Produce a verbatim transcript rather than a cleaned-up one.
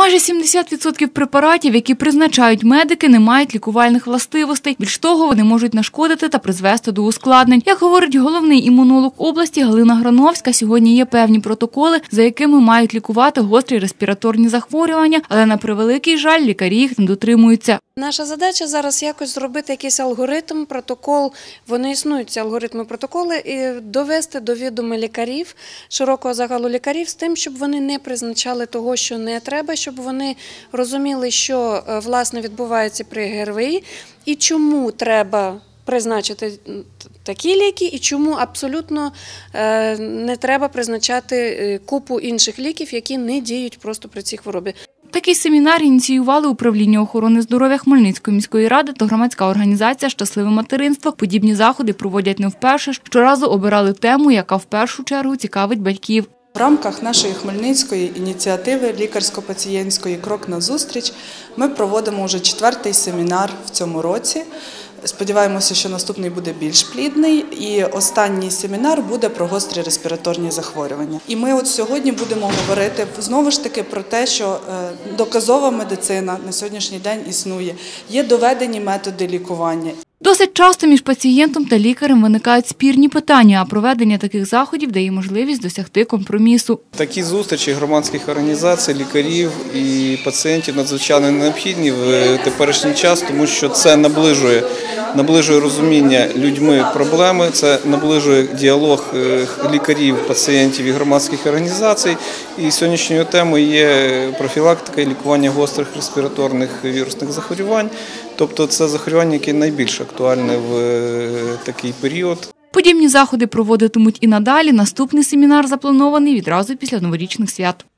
Майже сімдесят відсотків препаратів, які призначають медики, не мають лікувальних властивостей. Більш того, вони можуть нашкодити та призвести до ускладнень. Як говорить головний імунолог області Галина Грановська, сьогодні є певні протоколи, за якими мають лікувати гострі респіраторні захворювання, але на превеликий жаль, лікарі їх не дотримуються. Наша задача зараз якось зробити якийсь алгоритм, протокол, вони існують, ці алгоритми, протоколи, і довести до відома лікарів, широкого загалу лікарів, з тим, щоб вони не призначали того, що не треба, щоб вони розуміли, що, власне, відбувається при ГРВІ і чому треба призначити такі ліки і чому абсолютно не треба призначати купу інших ліків, які не діють просто при цій хворобі. Такий семінар ініціювали Управління охорони здоров'я Хмельницької міської ради та громадська організація «Щасливе материнство». Подібні заходи проводять не вперше. Щоразу обирали тему, яка в першу чергу цікавить батьків. В рамках нашої хмельницької ініціативи лікарсько-пацієнтської «Крок назустріч» ми проводимо вже четвертий семінар в цьому році. Сподіваємося, що наступний буде більш плідний, і останній семінар буде про гострі респіраторні захворювання. І ми от сьогодні будемо говорити знову ж таки про те, що доказова медицина на сьогоднішній день існує, є доведені методи лікування. Досить часто між пацієнтом та лікарем виникають спірні питання, а проведення таких заходів дає можливість досягти компромісу. Такі зустрічі громадських організацій, лікарів і пацієнтів надзвичайно необхідні в теперішній час, тому що це наближує, наближує розуміння людьми проблеми, це наближує діалог лікарів, пацієнтів і громадських організацій. І сьогоднішньою темою є профілактика і лікування гострих респіраторних вірусних захворювань. Тобто це захворювання, яке найбільш актуальне в такий період. Подібні заходи проводитимуть і надалі. Наступний семінар запланований відразу після новорічних свят.